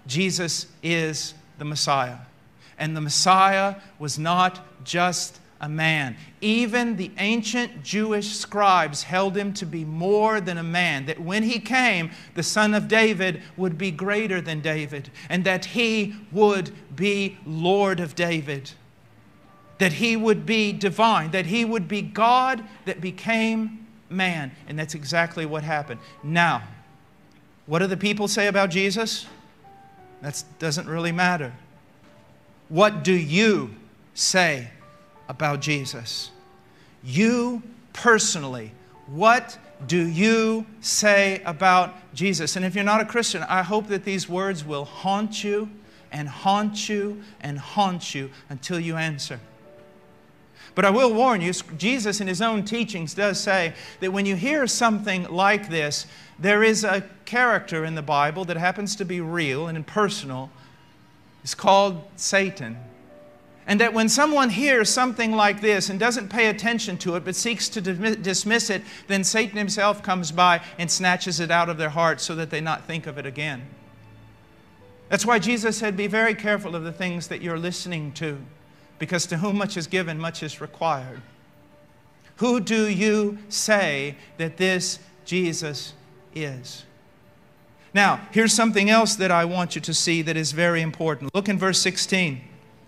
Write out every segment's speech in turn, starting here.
Jesus is the Messiah. And the Messiah was not just a man. Even the ancient Jewish scribes held him to be more than a man. That when he came, the son of David would be greater than David. And that he would be Lord of David. That he would be divine. That he would be God that became man. And that's exactly what happened. Now, what do the people say about Jesus? That doesn't really matter. What do you say about Jesus? You personally, what do you say about Jesus? And if you're not a Christian, I hope that these words will haunt you and haunt you and haunt you until you answer. But I will warn you, Jesus in His own teachings does say that when you hear something like this, there is a character in the Bible that happens to be real and personal. It's called Satan. And that when someone hears something like this and doesn't pay attention to it but seeks to dismiss it, then Satan himself comes by and snatches it out of their heart so that they not think of it again. That's why Jesus said, be very careful of the things that you're listening to, because to whom much is given, much is required. Who do you say that this Jesus is? Now, here's something else that I want you to see that is very important. Look in verse 16.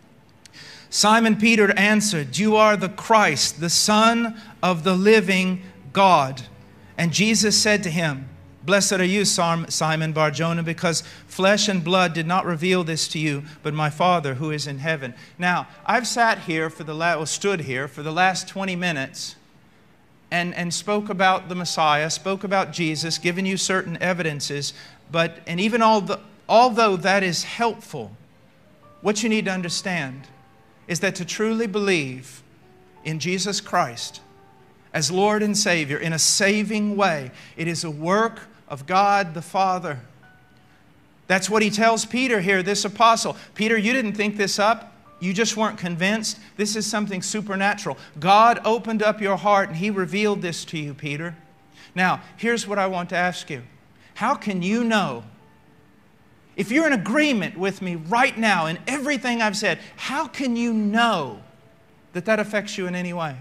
Simon Peter answered, you are the Christ, the Son of the living God. And Jesus said to him, blessed are you, Simon Bar-Jonah, because flesh and blood did not reveal this to you, but my Father who is in heaven. Now, I've stood here for the last 20 minutes and spoke about the Messiah, spoke about Jesus, given you certain evidences, and even although that is helpful, what you need to understand is that to truly believe in Jesus Christ as Lord and Savior in a saving way, it is a work of God the Father. That's what He tells Peter here, this apostle. Peter, you didn't think this up. You just weren't convinced. This is something supernatural. God opened up your heart and He revealed this to you, Peter. Now, here's what I want to ask you. How can you know? If you're in agreement with me right now in everything I've said, how can you know that that affects you in any way?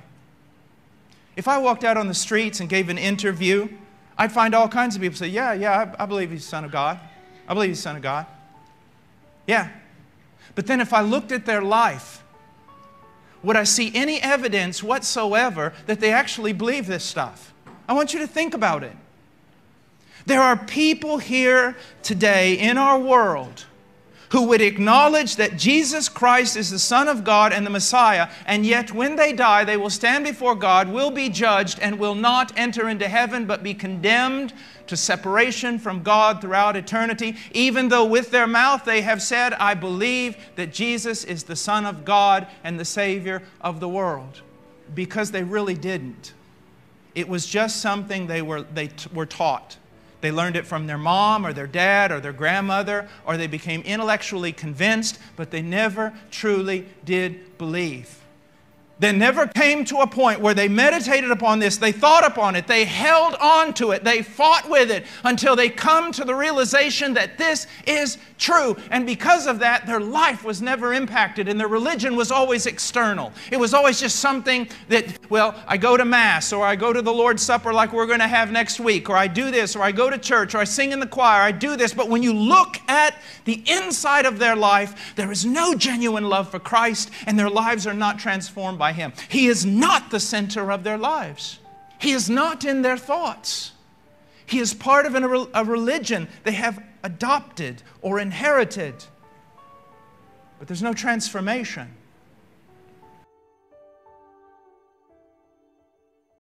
If I walked out on the streets and gave an interview, I'd find all kinds of people say, yeah, I believe He's the Son of God. I believe He's the Son of God. Yeah. But then if I looked at their life, would I see any evidence whatsoever that they actually believe this stuff? I want you to think about it. There are people here today in our world who would acknowledge that Jesus Christ is the Son of God and the Messiah, and yet when they die, they will stand before God, will be judged, and will not enter into heaven, but be condemned to separation from God throughout eternity, even though with their mouth they have said, I believe that Jesus is the Son of God and the Savior of the world. Because they really didn't. It was just something they were taught. They learned it from their mom or their dad or their grandmother, or they became intellectually convinced, but they never truly did believe. They never came to a point where they meditated upon this, they thought upon it, they held on to it, they fought with it until they come to the realization that this is true. And because of that, their life was never impacted and their religion was always external. It was always just something that, well, I go to Mass or I go to the Lord's Supper like we're going to have next week, or I do this, or I go to church, or I sing in the choir, I do this. But when you look at the inside of their life, there is no genuine love for Christ and their lives are not transformed by Him. He is not the center of their lives. He is not in their thoughts. He is part of a religion they have adopted or inherited. But there's no transformation.